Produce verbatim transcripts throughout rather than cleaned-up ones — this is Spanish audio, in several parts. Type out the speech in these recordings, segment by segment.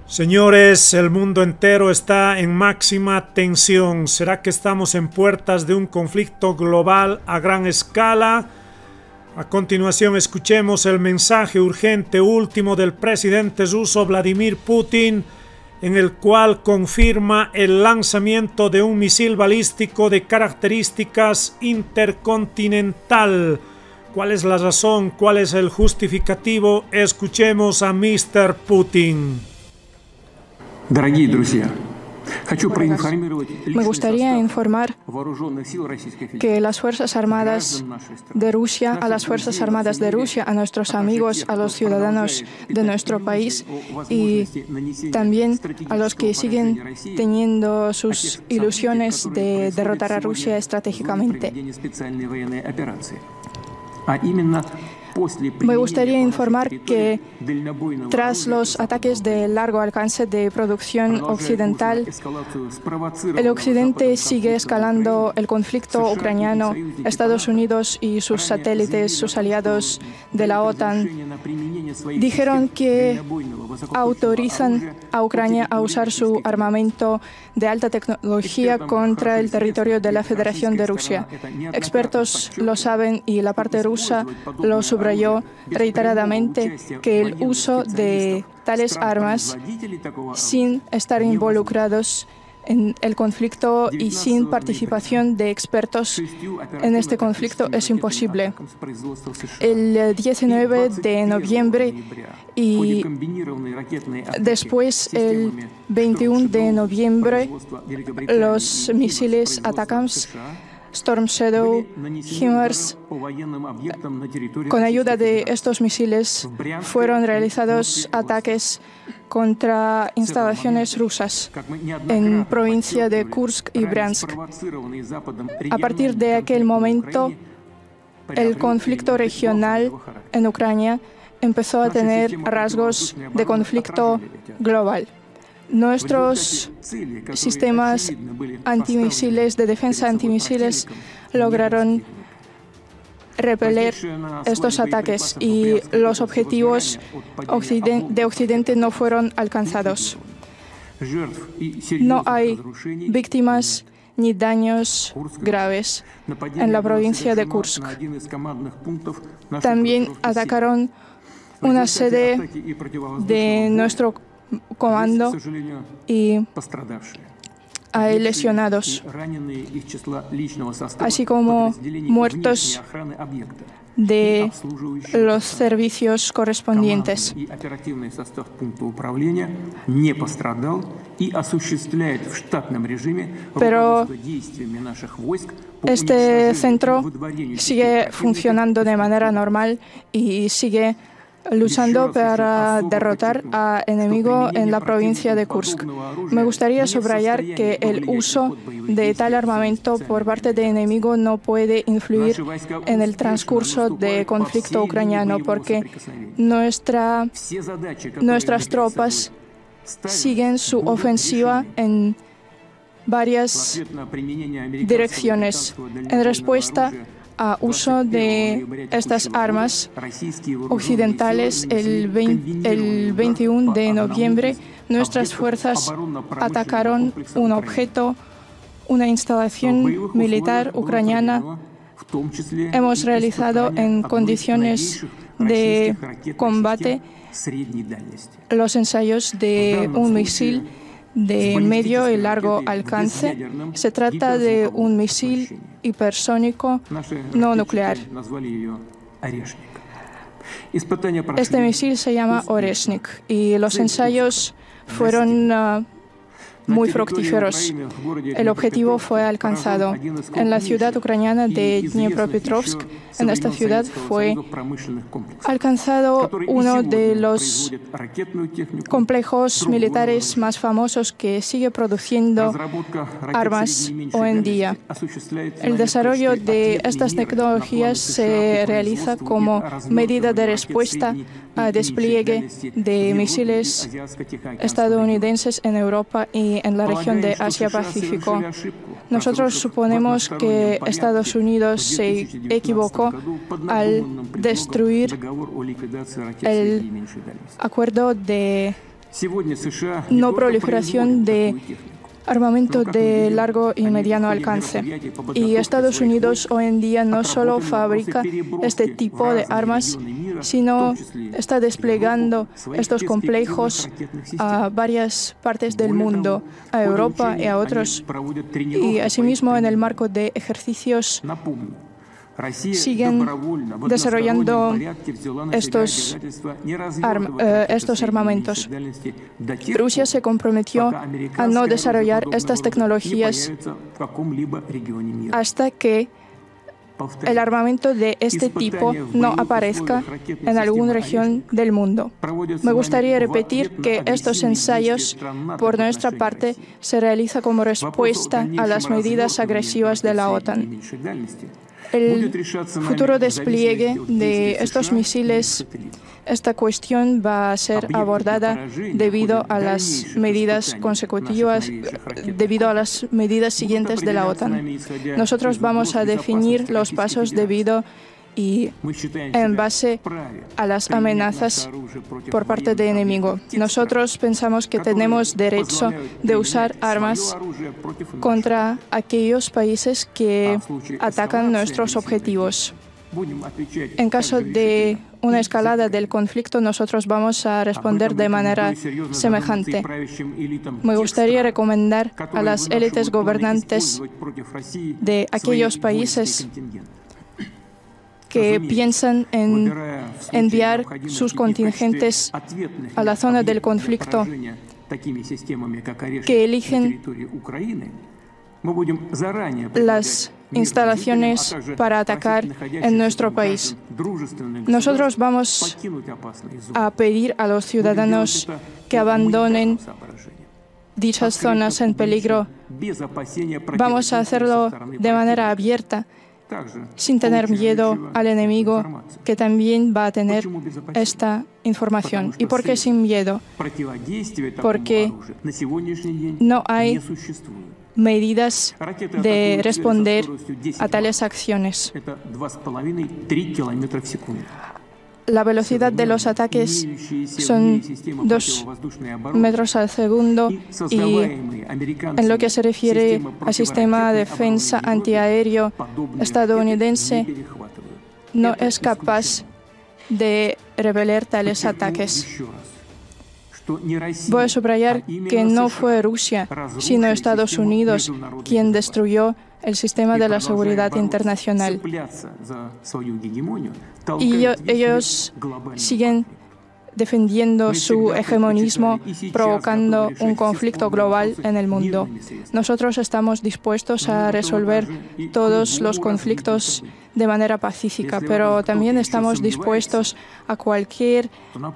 Señores, el mundo entero está en máxima tensión. ¿Será que estamos en puertas de un conflicto global a gran escala? A continuación escuchemos el mensaje urgente último del presidente ruso Vladimir Putin, en el cual confirma el lanzamiento de un misil balístico de características intercontinental. ¿Cuál es la razón? ¿Cuál es el justificativo? Escuchemos a mister Putin. Me gustaría informar que las Fuerzas Armadas de Rusia, a las Fuerzas Armadas de Rusia, a nuestros amigos, a los ciudadanos de nuestro país y también a los que siguen teniendo sus ilusiones de derrotar a Rusia estratégicamente. Me gustaría informar que tras los ataques de largo alcance de producción occidental, el Occidente sigue escalando el conflicto ucraniano. Estados Unidos y sus satélites, sus aliados de la OTAN, dijeron que autorizan a Ucrania a usar su armamento de alta tecnología contra el territorio de la Federación de Rusia. Expertos lo saben y la parte rusa lo subrayó reiteradamente, que el uso de tales armas sin estar involucrados en el conflicto y sin participación de expertos en este conflicto es imposible. El diecinueve de noviembre y después el veintiuno de noviembre los misiles ATACMS, Storm Shadow, HIMARS, con ayuda de estos misiles fueron realizados ataques contra instalaciones rusas en provincia de Kursk y Bryansk. A partir de aquel momento, el conflicto regional en Ucrania empezó a tener rasgos de conflicto global. Nuestros sistemas antimisiles, de defensa antimisiles, lograron repeler estos ataques y los objetivos de Occidente no fueron alcanzados. No hay víctimas ni daños graves en la provincia de Kursk. También atacaron una sede de nuestro comando y hay lesionados, así como muertos de los servicios correspondientes. Pero este centro sigue funcionando de manera normal y sigue luchando para derrotar al enemigo en la provincia de Kursk. Me gustaría subrayar que el uso de tal armamento por parte del enemigo no puede influir en el transcurso del conflicto ucraniano, porque nuestra, nuestras tropas siguen su ofensiva en varias direcciones. En respuesta a uso de estas armas occidentales, el, veinte, el veintiuno de noviembre, nuestras fuerzas atacaron un objeto, una instalación militar ucraniana. Hemos realizado en condiciones de combate los ensayos de un misil de medio y largo alcance. Se trata de un misil hipersónico no nuclear. Este misil se llama Oreshnik y los ensayos fueron uh, muy fructíferos. El objetivo fue alcanzado. En la ciudad ucraniana de Dnipropetrovsk, en esta ciudad fue alcanzado uno de los complejos militares más famosos que sigue produciendo armas hoy en día. El desarrollo de estas tecnologías se realiza como medida de respuesta al despliegue de misiles estadounidenses en Europa y en la región de Asia-Pacífico. Nosotros suponemos que Estados Unidos se equivocó al destruir el acuerdo de no proliferación de armamento de largo y mediano alcance. Y Estados Unidos hoy en día no solo fabrica este tipo de armas, sino está desplegando estos complejos a varias partes del mundo, a Europa y a otros. Y asimismo, en el marco de ejercicios, siguen desarrollando estos, arma, eh, estos armamentos. Rusia se comprometió a no desarrollar estas tecnologías hasta que el armamento de este tipo no aparezca en alguna región del mundo. Me gustaría repetir que estos ensayos, por nuestra parte, se realizan como respuesta a las medidas agresivas de la OTAN. El futuro despliegue de estos misiles, esta cuestión va a ser abordada debido a las medidas consecutivas, debido a las medidas siguientes de la OTAN. Nosotros vamos a definir los pasos debido y en base a las amenazas por parte del enemigo. Nosotros pensamos que tenemos derecho de usar armas contra aquellos países que atacan nuestros objetivos. En caso de una escalada del conflicto, nosotros vamos a responder de manera semejante. Me gustaría recomendar a las élites gobernantes de aquellos países que piensan en enviar sus contingentes a la zona del conflicto, que eligen las instalaciones para atacar en nuestro país. Nosotros vamos a pedir a los ciudadanos que abandonen dichas zonas en peligro. Vamos a hacerlo de manera abierta, sin tener miedo al enemigo, que también va a tener esta información. ¿Y por qué sin miedo? Porque no hay medidas de responder a tales acciones. La velocidad de los ataques son dos metros al segundo y en lo que se refiere al sistema de defensa antiaéreo estadounidense no es capaz de repeler tales ataques. Voy a subrayar que no fue Rusia, sino Estados Unidos quien destruyó el sistema de la seguridad internacional. Y ellos siguen defendiendo su hegemonismo, provocando un conflicto global en el mundo. Nosotros estamos dispuestos a resolver todos los conflictos de manera pacífica, pero también estamos dispuestos a cualquier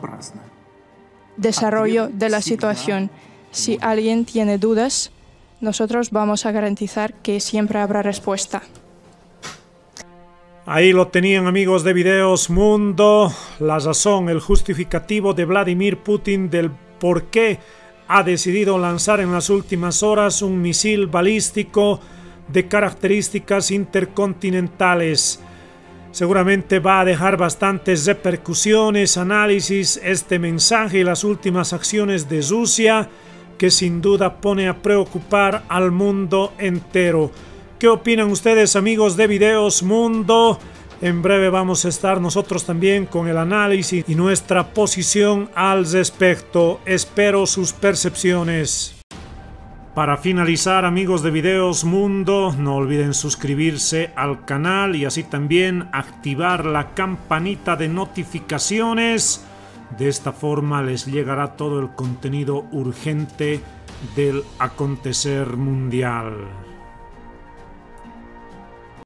desarrollo de la situación. Si alguien tiene dudas, nosotros vamos a garantizar que siempre habrá respuesta. Ahí lo tenían, amigos de Videos Mundo, la razón, el justificativo de Vladimir Putin del por qué ha decidido lanzar en las últimas horas un misil balístico de características intercontinentales. Seguramente va a dejar bastantes repercusiones, análisis, este mensaje y las últimas acciones de Rusia, que sin duda pone a preocupar al mundo entero. ¿Qué opinan ustedes, amigos de Videos Mundo? En breve vamos a estar nosotros también con el análisis y nuestra posición al respecto. Espero sus percepciones. Para finalizar, amigos de Videos Mundo, no olviden suscribirse al canal y así también activar la campanita de notificaciones. De esta forma les llegará todo el contenido urgente del acontecer mundial.